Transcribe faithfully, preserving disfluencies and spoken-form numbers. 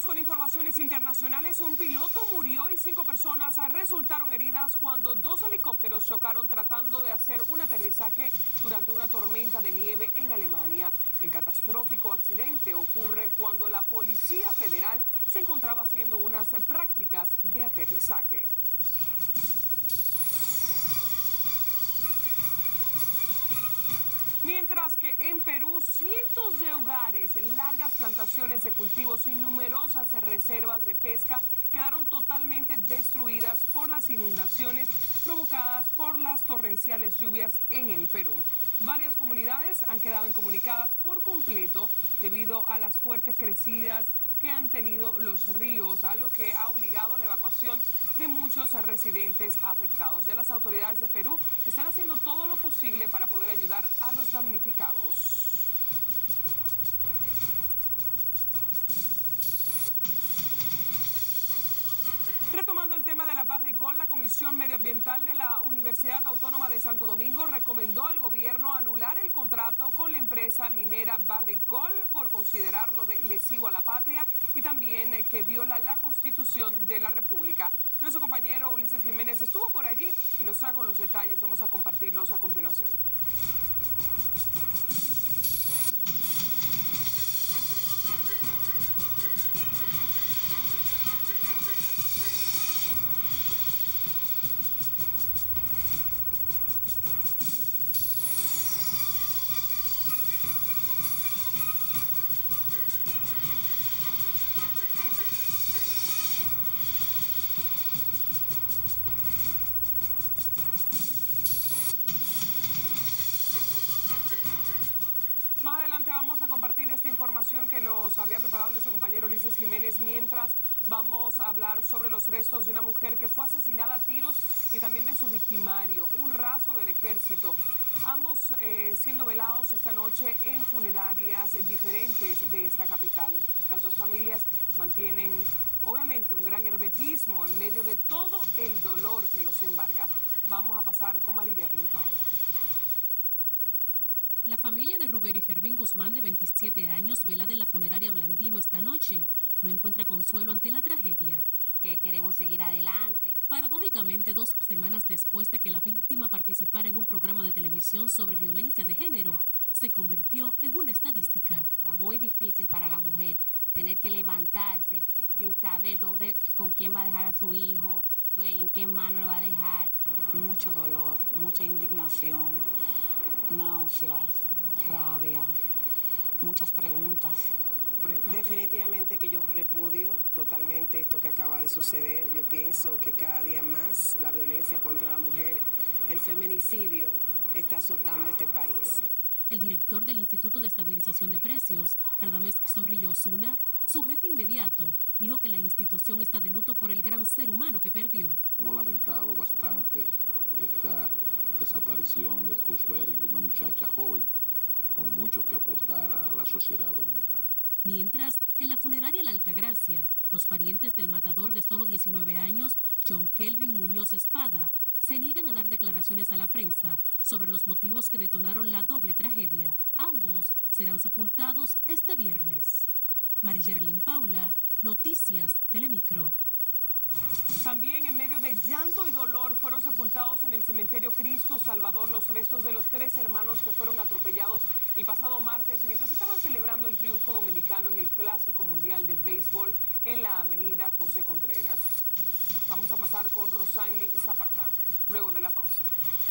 con informaciones internacionales. Un piloto murió y cinco personas resultaron heridas cuando dos helicópteros chocaron tratando de hacer un aterrizaje durante una tormenta de nieve en Alemania. El catastrófico accidente ocurre cuando la Policía Federal se encontraba haciendo unas prácticas de aterrizaje. Mientras que en Perú, cientos de hogares, largas plantaciones de cultivos y numerosas reservas de pesca quedaron totalmente destruidas por las inundaciones provocadas por las torrenciales lluvias en el Perú. Varias comunidades han quedado incomunicadas por completo debido a las fuertes crecidas que han tenido los ríos, algo que ha obligado a la evacuación de muchos residentes afectados. Ya las autoridades de Perú están haciendo todo lo posible para poder ayudar a los damnificados. Retomando el tema de la Barrigol, la Comisión Medioambiental de la Universidad Autónoma de Santo Domingo recomendó al gobierno anular el contrato con la empresa minera Barrigol por considerarlo de lesivo a la patria y también que viola la Constitución de la República. Nuestro compañero Ulises Jiménez estuvo por allí y nos trajo los detalles. Vamos a compartirlos a continuación. Más adelante vamos a compartir esta información que nos había preparado nuestro compañero Ulises Jiménez, mientras vamos a hablar sobre los restos de una mujer que fue asesinada a tiros y también de su victimario, un raso del ejército. Ambos eh, siendo velados esta noche en funerarias diferentes de esta capital. Las dos familias mantienen obviamente un gran hermetismo en medio de todo el dolor que los embarga. Vamos a pasar con Mariyerlin Paula. La familia de Ruber y Fermín Guzmán, de veintisiete años, velada en la funeraria Blandino esta noche, no encuentra consuelo ante la tragedia. Que queremos seguir adelante. Paradójicamente, dos semanas después de que la víctima participara en un programa de televisión sobre violencia de género, se convirtió en una estadística. Muy difícil para la mujer tener que levantarse sin saber dónde, con quién va a dejar a su hijo, en qué mano lo va a dejar. Mucho dolor, mucha indignación, náuseas, rabia, muchas preguntas. Definitivamente que yo repudio totalmente esto que acaba de suceder. Yo pienso que cada día más la violencia contra la mujer, el feminicidio, está azotando este país. El director del Instituto de Estabilización de Precios, Radamés Zorrillo Osuna, su jefe inmediato, dijo que la institución está de luto por el gran ser humano que perdió. Hemos lamentado bastante esta desaparición de Rusberi, una muchacha joven con mucho que aportar a la sociedad dominicana. Mientras, en la funeraria La Altagracia, los parientes del matador de solo diecinueve años, John Kelvin Muñoz Espada, se niegan a dar declaraciones a la prensa sobre los motivos que detonaron la doble tragedia. Ambos serán sepultados este viernes. Mariyerlin Paula, Noticias Telemicro. También en medio de llanto y dolor fueron sepultados en el cementerio Cristo Salvador los restos de los tres hermanos que fueron atropellados el pasado martes mientras estaban celebrando el triunfo dominicano en el Clásico Mundial de Béisbol en la avenida José Contreras. Vamos a pasar con Rosani Zapata, luego de la pausa.